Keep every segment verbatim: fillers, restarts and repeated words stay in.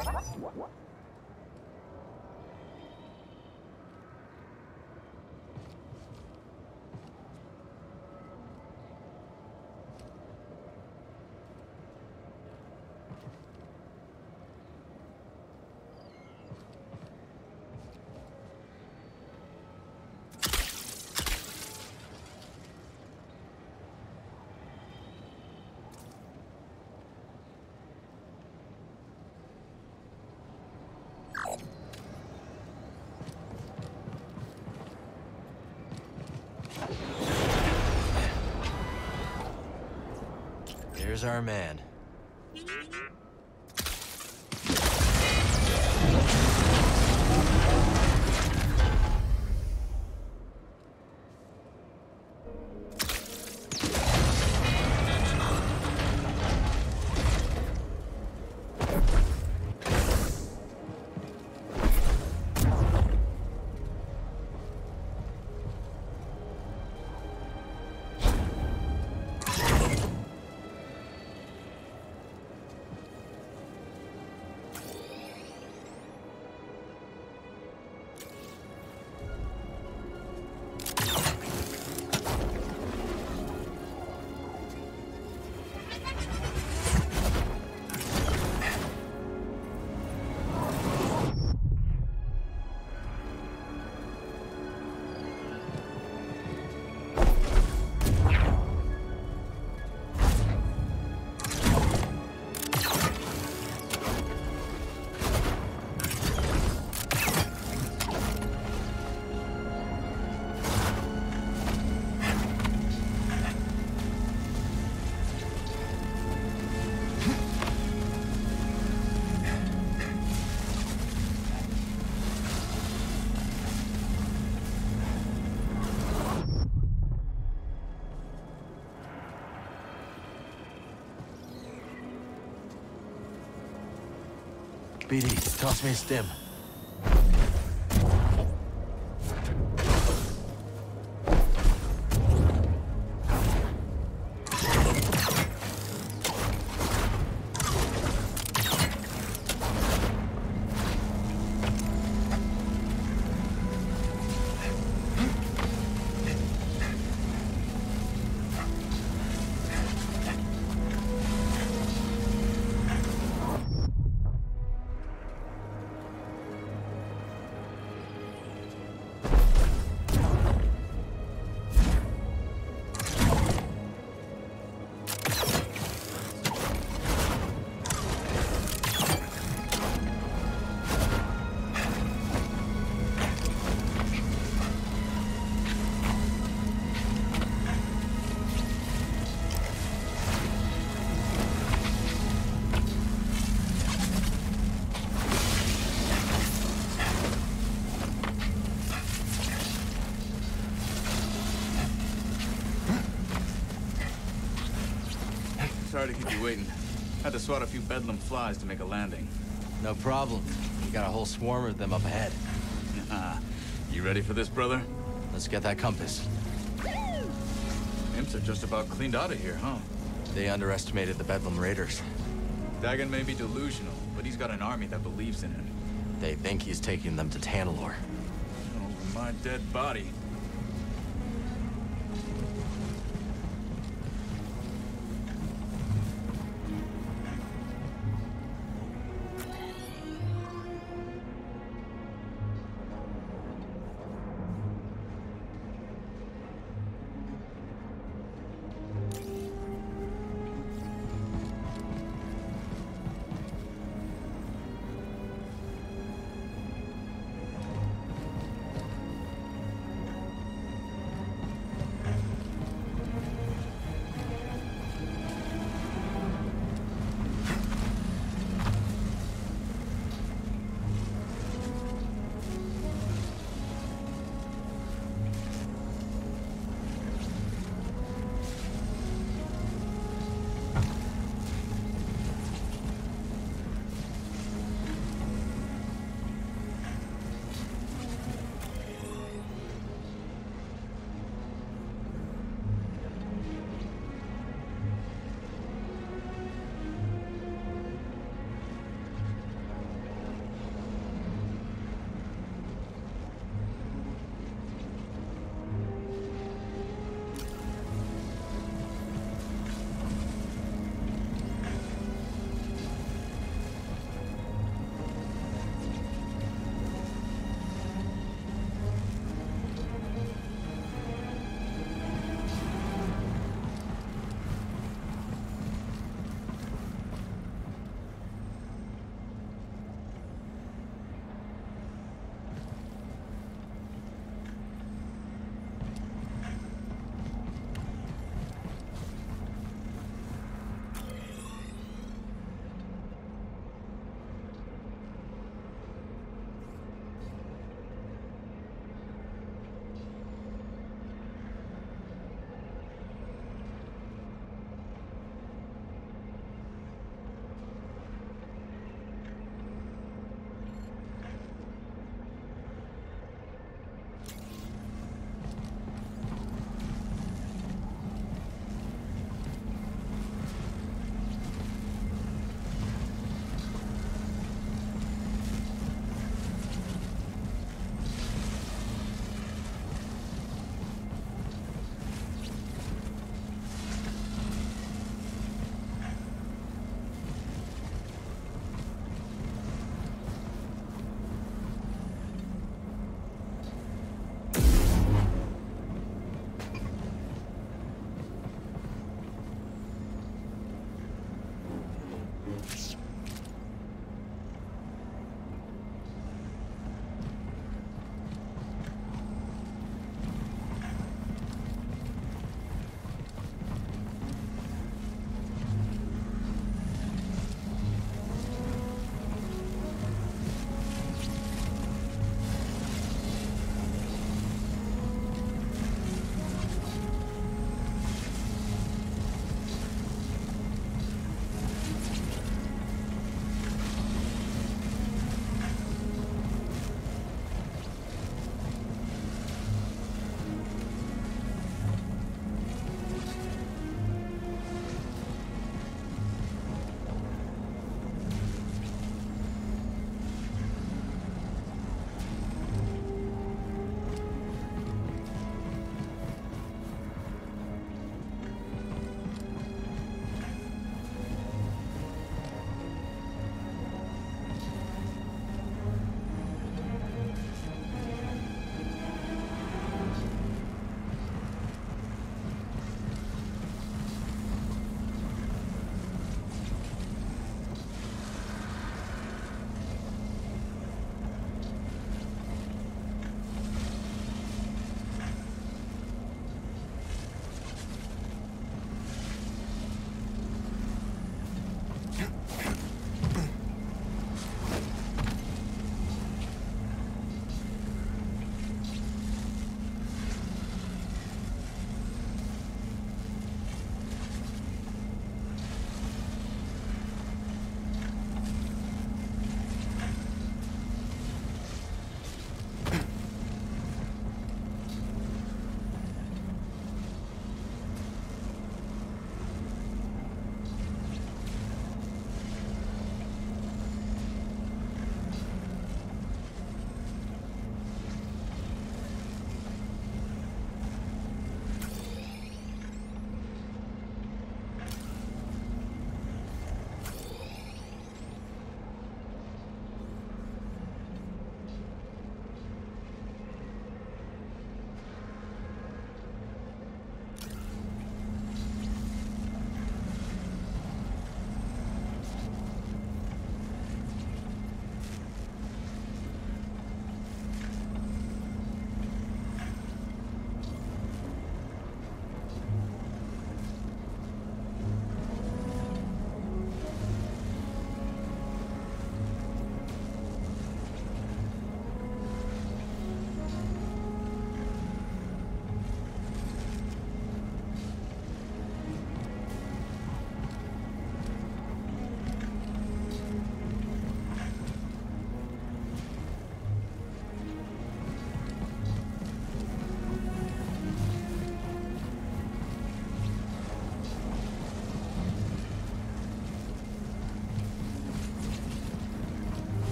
Here's our man. B D, toss me a stim. Sorry to keep you waiting. Had to swat a few bedlam flies to make a landing. No problem. We got a whole swarm of them up ahead. You ready for this, brother? Let's get that compass. Imps are just about cleaned out of here, huh? They underestimated the Bedlam Raiders. Dagan may be delusional, but he's got an army that believes in him. They think he's taking them to Tanalorr. Over my dead body.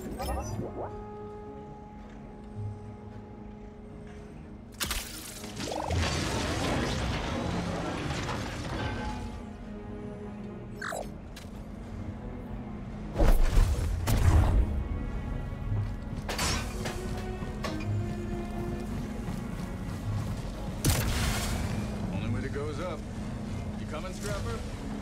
Up. You coming, Scrapper?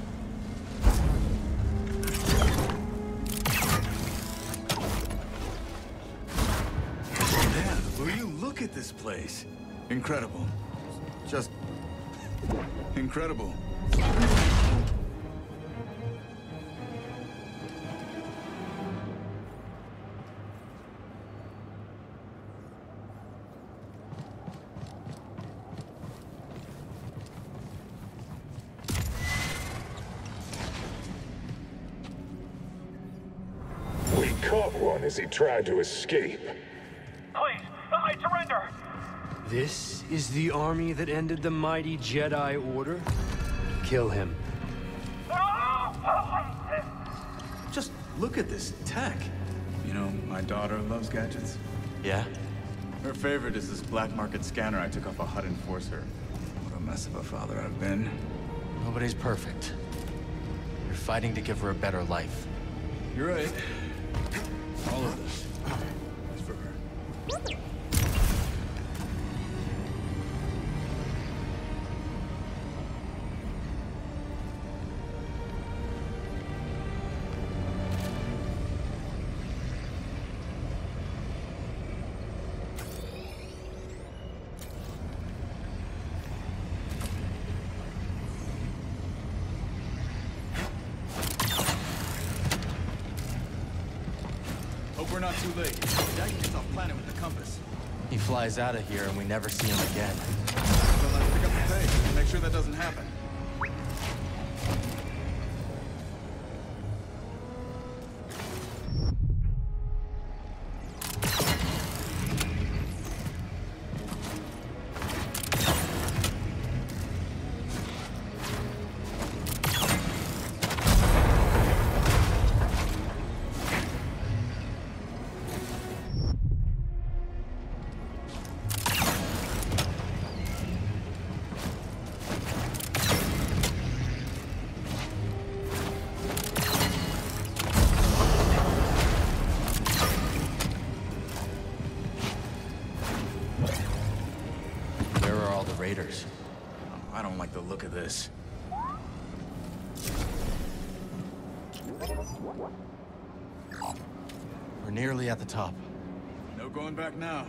Man, will you look at this place? Incredible. Just incredible. Caught one as he tried to escape. Please, I surrender! This is the army that ended the mighty Jedi Order? Kill him. Just look at this tech. You know, my daughter loves gadgets. Yeah? Her favorite is this black market scanner I took off a H U D enforcer. What a mess of a father I've been. Nobody's perfect. You're fighting to give her a better life. You're right. All of this is for her. We're not too late. Jack gets off planet with the compass. He flies out of here and we never see him again. Well, let's pick up the pace and make sure that doesn't happen. Raiders. Oh, I don't like the look of this. We're nearly at the top. No going back now.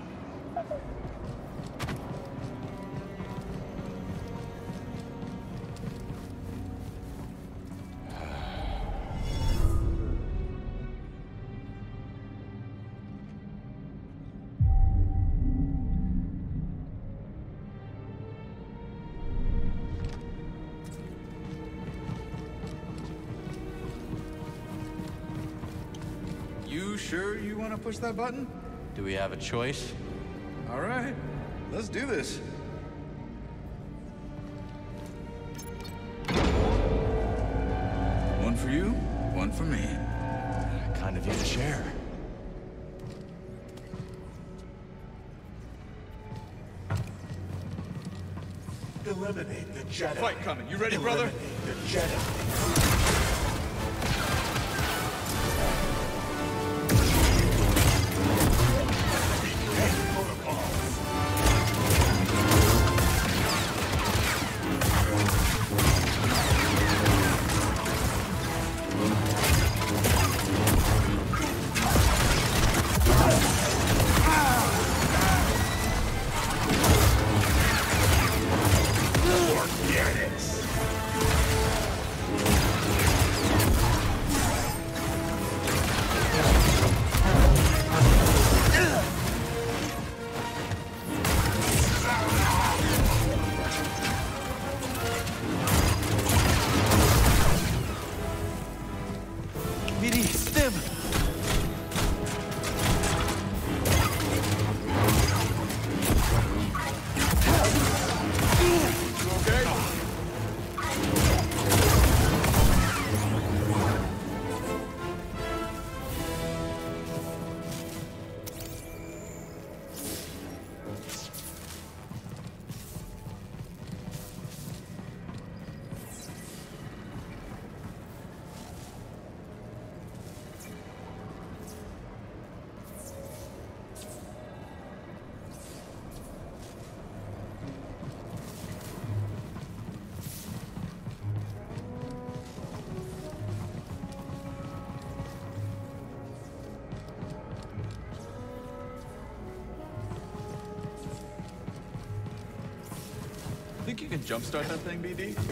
You sure you want to push that button? Do we have a choice? All right, let's do this. One for you, one for me. Kind of you to share. Eliminate the Jedi. Fight coming. You ready, brother? Eliminate the Jedi. think you can jumpstart that thing, B D?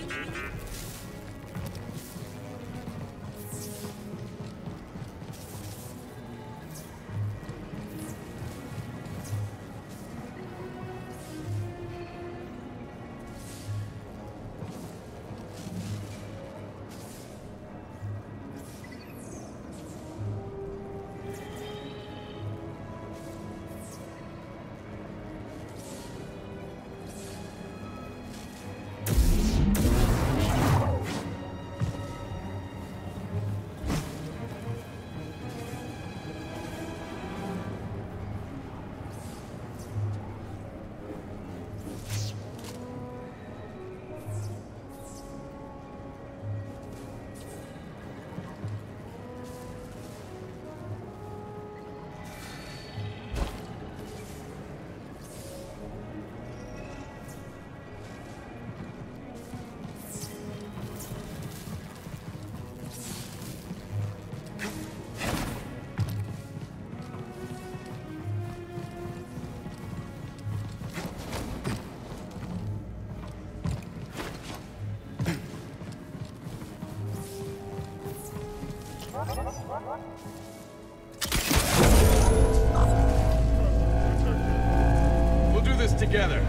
We'll do this together.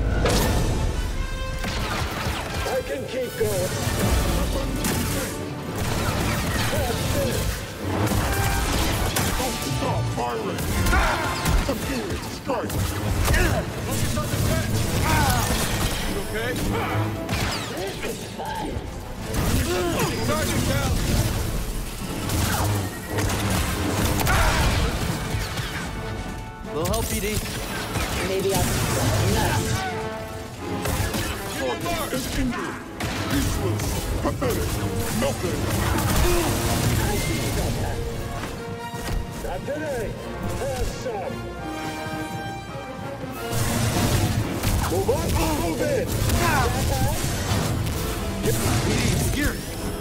I can keep going. Don't stop firing! Again, strike! Focus on the fence. You okay? Sergeant down. Little help, B D. Maybe I'll nuts. It's injured! Useless! Pathetic! Nothing! Not today. Have some. Move on. Move in. B D, secure.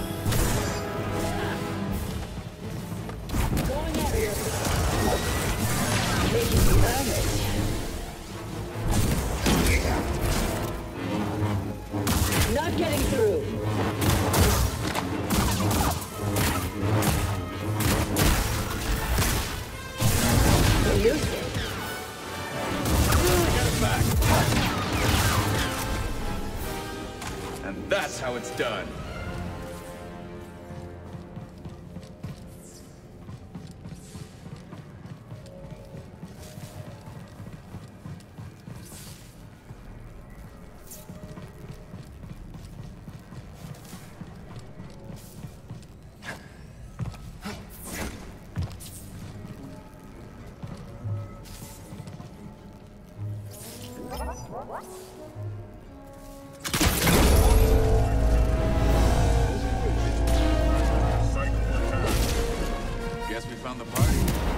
Going at it. Making me nervous. Not getting through. Elusive. Get it back. And that's how it's done. Guess we found the party.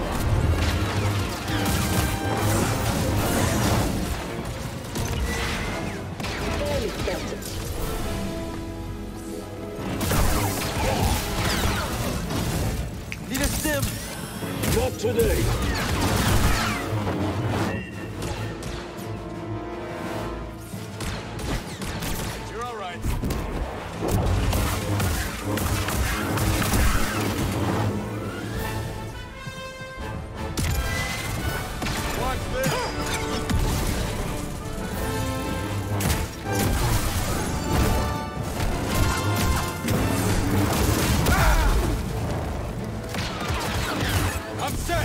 Very expensive. Need a stim. Not today. You're all right. Watch this. I'm set.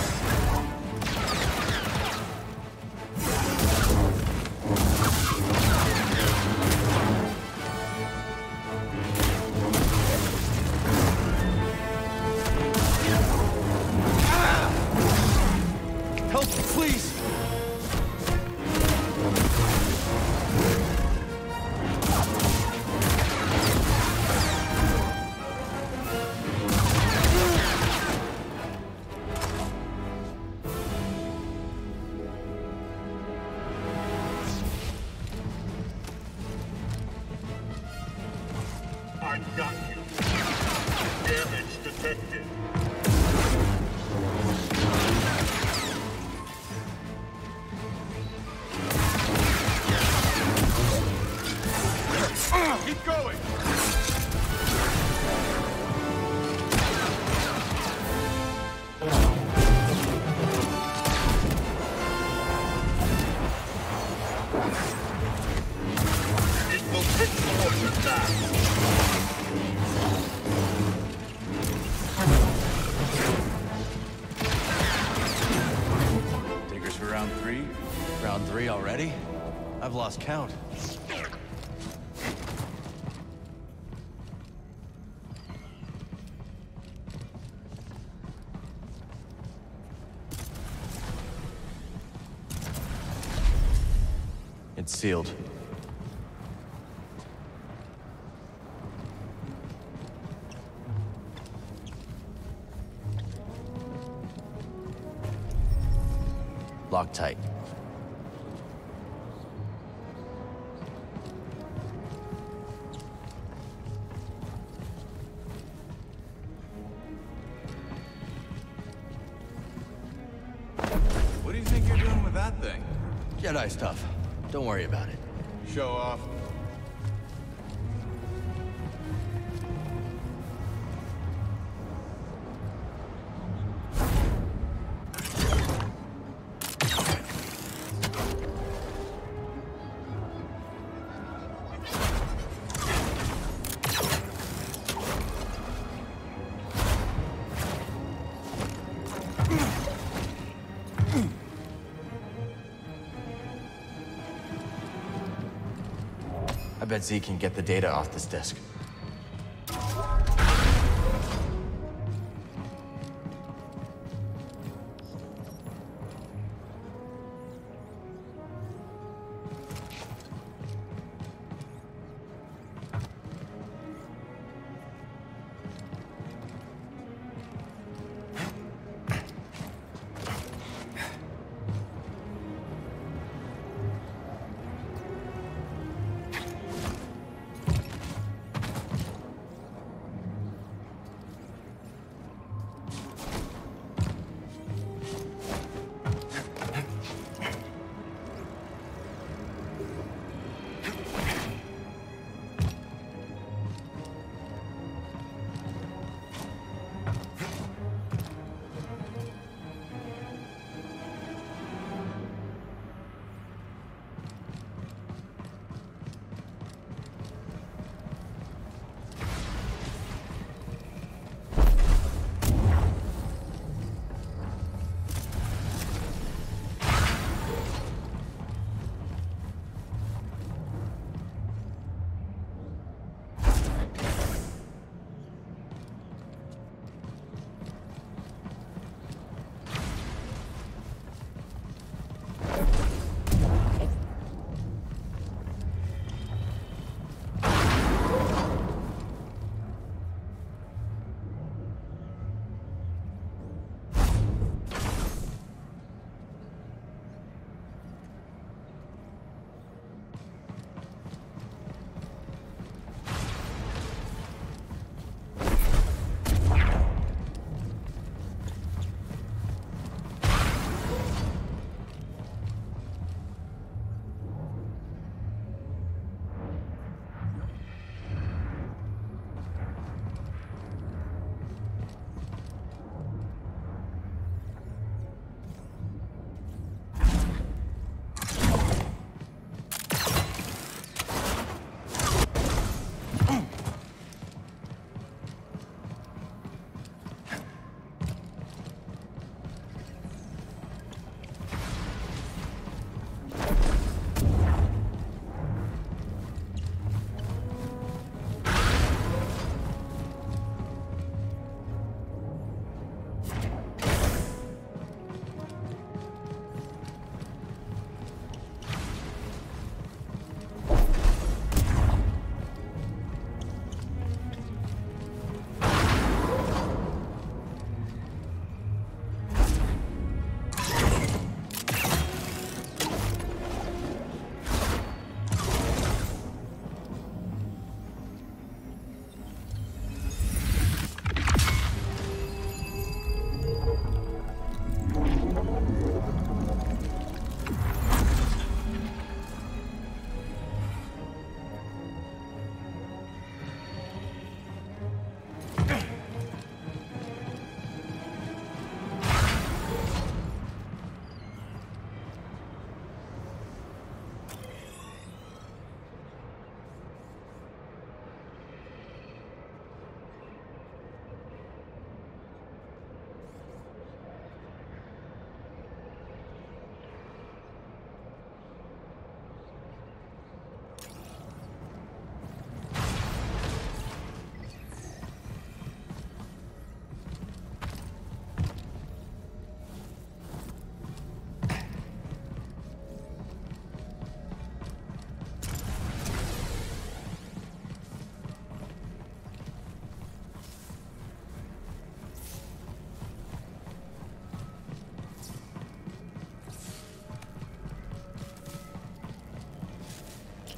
Help, please. I got you. Damage detected. already? I've lost count. It's sealed. Locked tight. What do you think you're doing with that thing? Jedi stuff. Don't worry about it. Show off. I bet Z can get the data off this disk.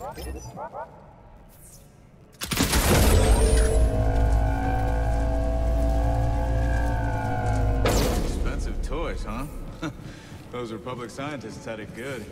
Expensive toys, huh? Those Republic scientists had it good.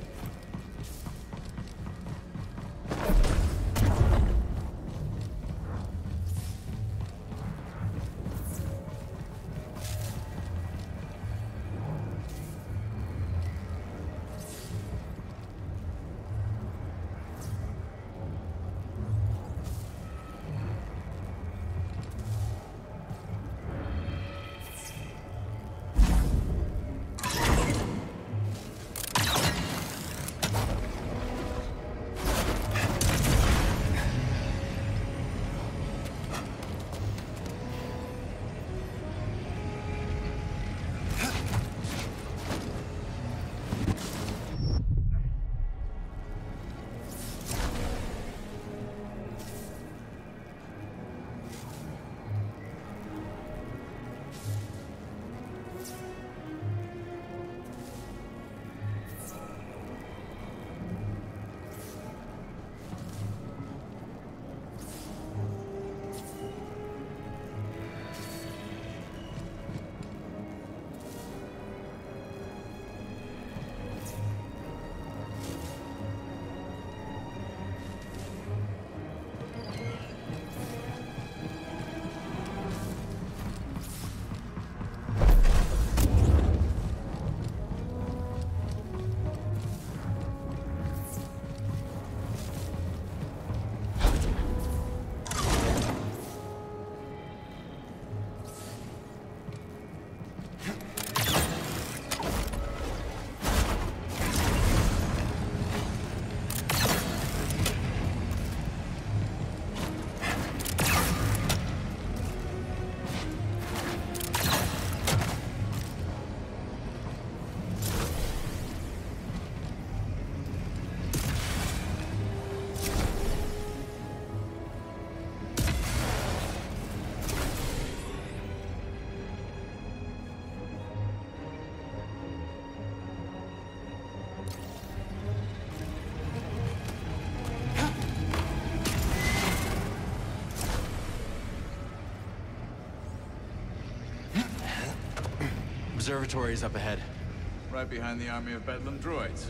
Observatory is up ahead. Right behind the army of Bedlam droids.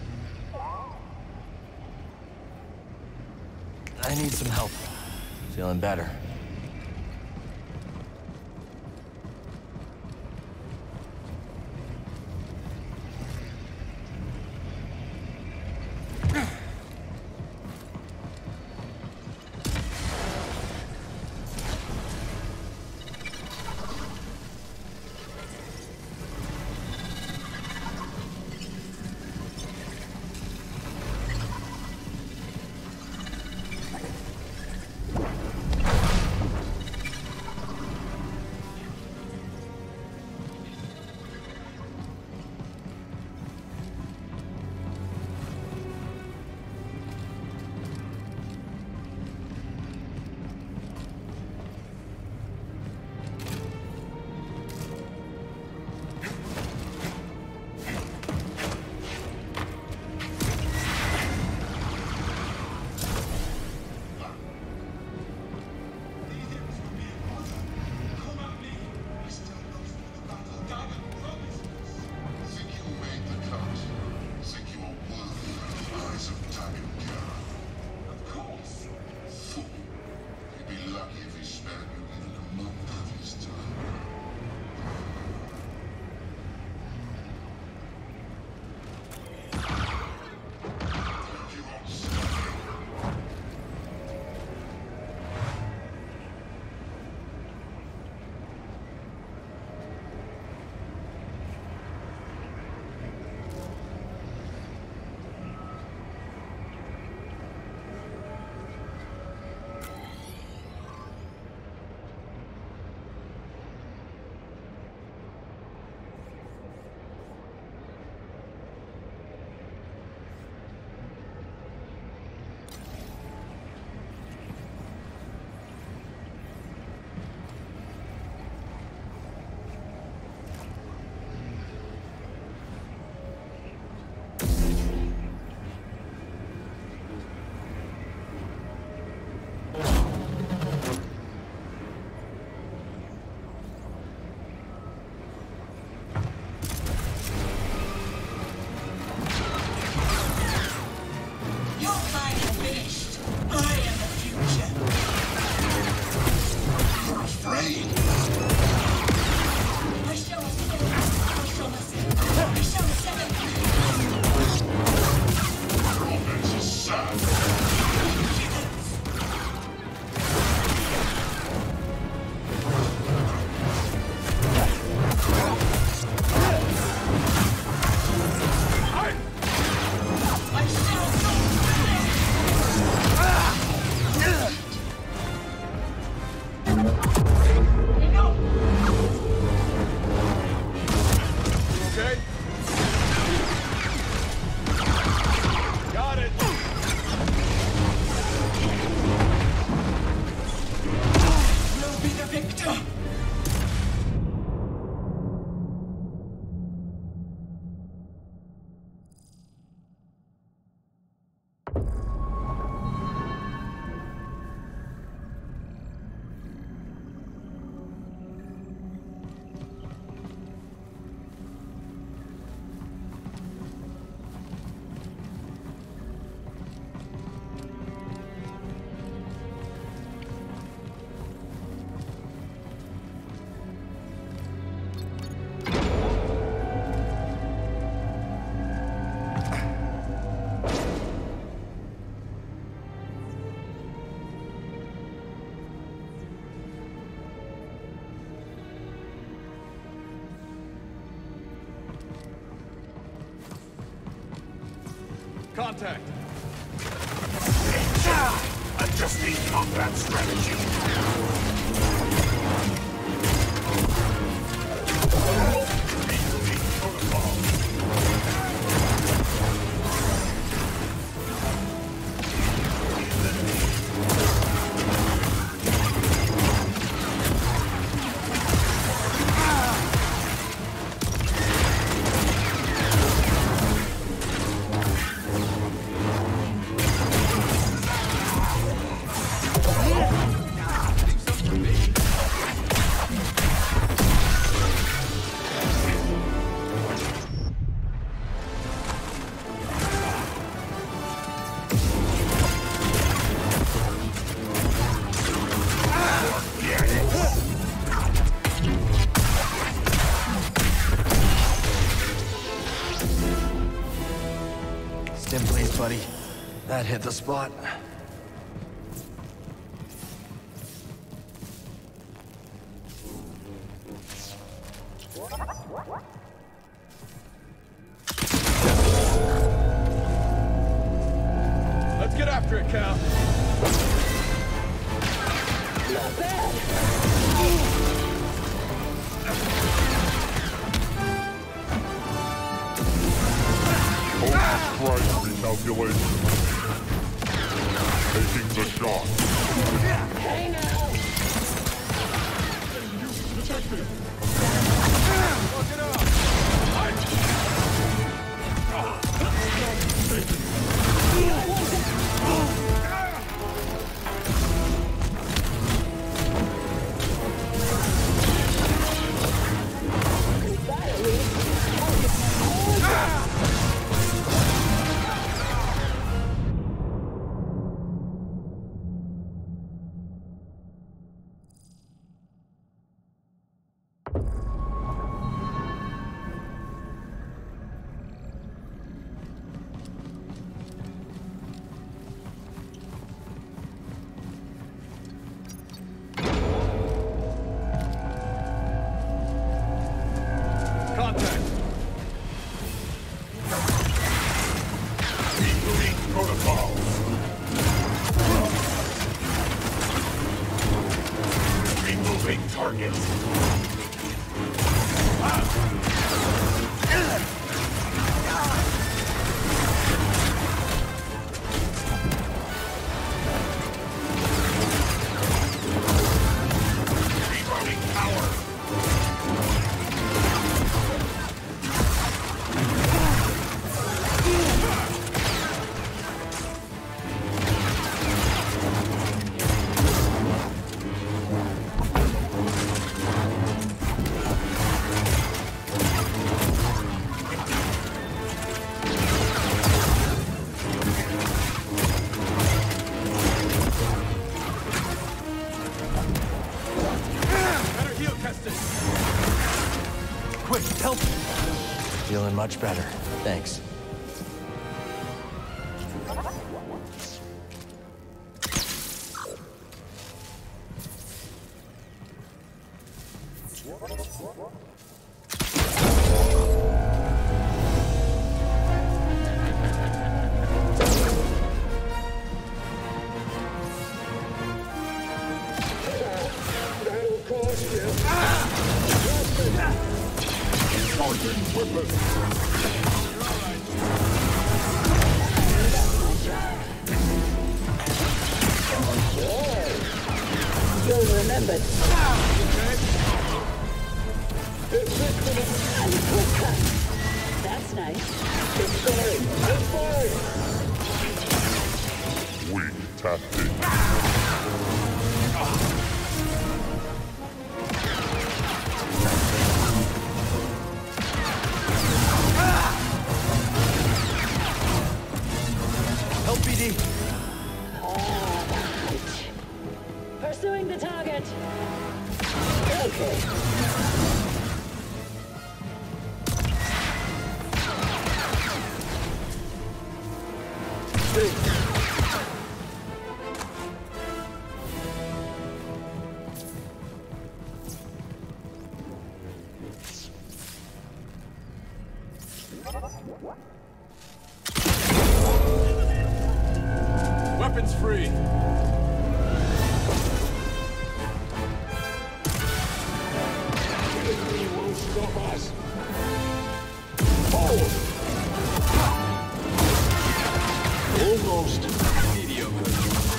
I need some help. Feeling better. Contact. Adjusting combat strategy. Stim, please, buddy. That hit the spot. Let's get after it, Cal. Not bad. Strike recalculation. Taking the shot. Hang out. Contact. Removing protocols. Removing targets. Reloading power. Better heal, Kestis. Quick, help! Feeling much better. Thanks. That'll cost you. Charging weapon. You'll remember. And quick cut. That's nice. It's fine. It's fine. Weak tactic. Help, B D! Pursuing the target. Okay. Weapons free. Victory won't stop us. Forward! Almost. Mediocre.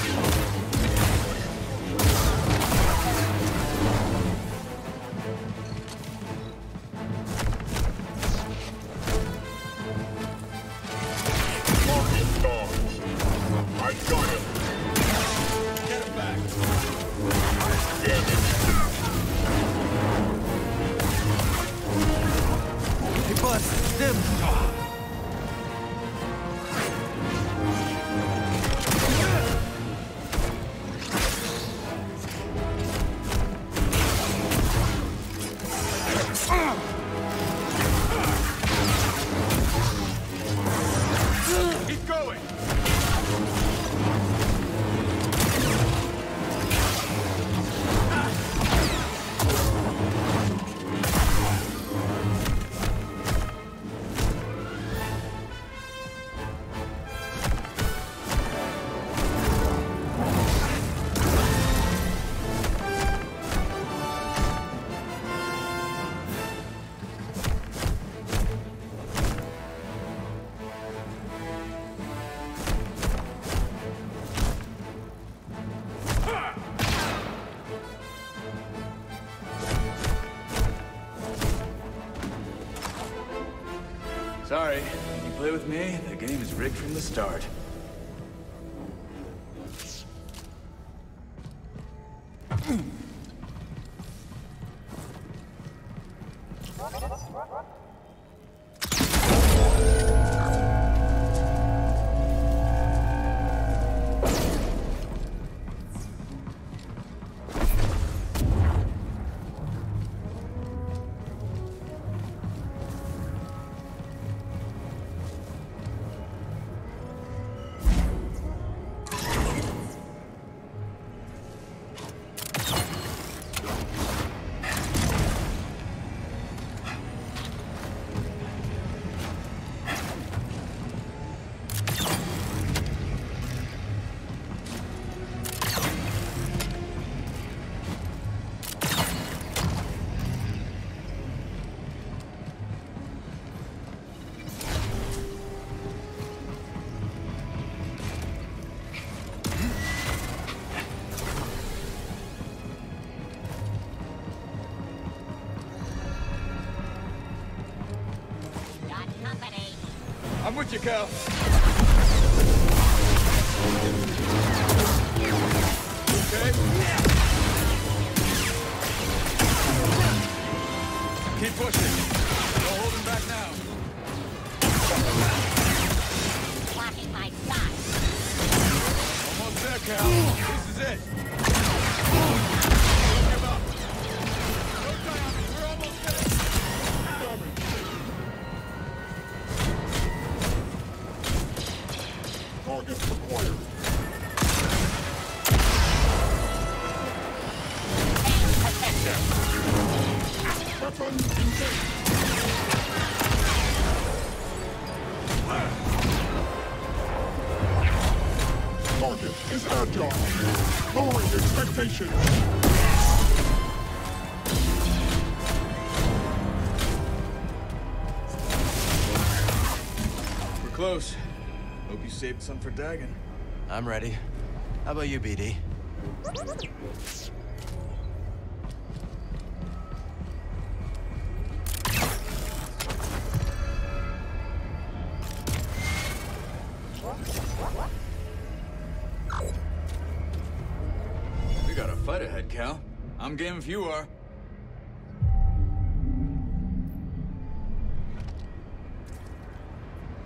Target dogs. I got him. Get him back. Damn it. Hey, boss, them. Keep going. Sorry, you play with me, the game is rigged from the start. I'm with you, Cal. Okay? Keep pushing. No holding back now. Blocking my shot. Almost there, Cal. This is it. Don't give up. Don't die on me. We're almost there. Targets acquired. Weapons engaged. Target is agile. Lowering expectations. We're close. Hope you saved some for Dagon. I'm ready. How about you, B D? We got a fight ahead, Cal. I'm game if you are.